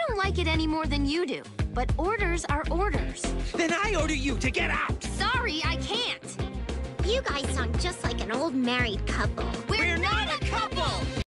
don't like it any more than you do, but orders are orders. Then I order you to get out! Sorry, I can't. You guys sound just like an old married couple. We're not a couple!